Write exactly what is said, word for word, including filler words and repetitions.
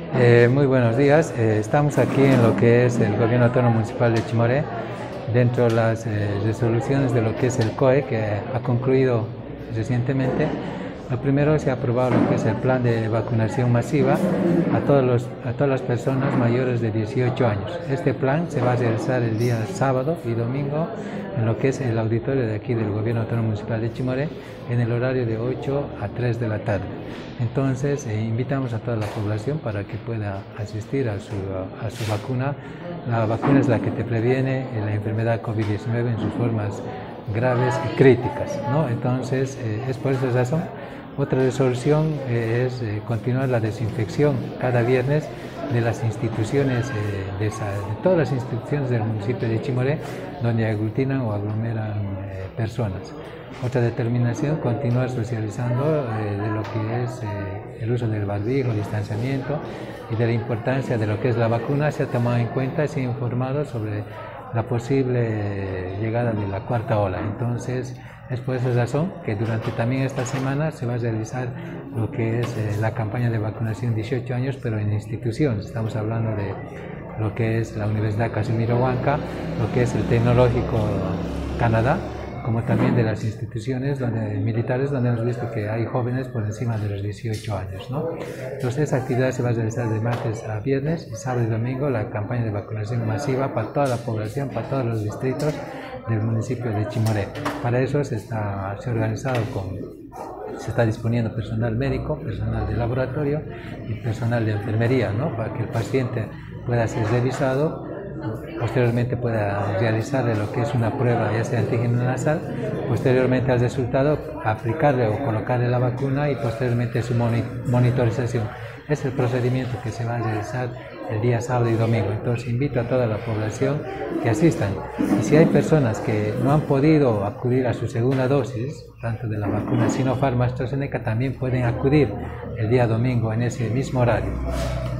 Eh, muy buenos días. Eh, estamos aquí en lo que es el Gobierno Autónomo Municipal de Chimoré, dentro de las eh, resoluciones de lo que es el C O E, que ha concluido recientemente. Lo primero, se ha aprobado lo que es el plan de vacunación masiva a, todos los, a todas las personas mayores de dieciocho años. Este plan se va a realizar el día sábado y domingo en lo que es el auditorio de aquí del Gobierno Autónomo Municipal de Chimoré, en el horario de ocho a tres de la tarde. Entonces, eh, invitamos a toda la población para que pueda asistir a su, a su vacuna. La vacuna es la que te previene la enfermedad COVID diecinueve en sus formas graves y críticas, ¿no? Entonces, eh, es por esa razón. Otra resolución eh, es eh, continuar la desinfección cada viernes de las instituciones, eh, de, esa, de todas las instituciones del municipio de Chimoré, donde aglutinan o aglomeran eh, personas. Otra determinación, continuar socializando eh, de lo que es eh, el uso del barbijo, el distanciamiento, y de la importancia de lo que es la vacuna. Se ha tomado en cuenta y se ha informado sobre la posible llegada de la cuarta ola. Entonces, es por esa razón que durante también esta semana se va a realizar lo que es eh, la campaña de vacunación dieciocho años, pero en instituciones. Estamos hablando de lo que es la Universidad Casimiro Huanca, lo que es el Tecnológico Canadá, como también de las instituciones donde, militares, donde hemos visto que hay jóvenes por encima de los dieciocho años, ¿no? Entonces, esa actividad se va a realizar de martes a viernes, y sábado y domingo la campaña de vacunación masiva para toda la población, para todos los distritos del municipio de Chimoré. Para eso se está se ha organizado con, se está disponiendo personal médico, personal de laboratorio y personal de enfermería, ¿no? Para que el paciente pueda ser revisado, posteriormente pueda realizarle lo que es una prueba, ya sea antígeno nasal, posteriormente al resultado aplicarle o colocarle la vacuna y posteriormente su monitorización. Es el procedimiento que se va a realizar el día sábado y domingo. Entonces, invito a toda la población que asistan. Y si hay personas que no han podido acudir a su segunda dosis, tanto de la vacuna Sinopharm, AstraZeneca, también pueden acudir el día domingo en ese mismo horario.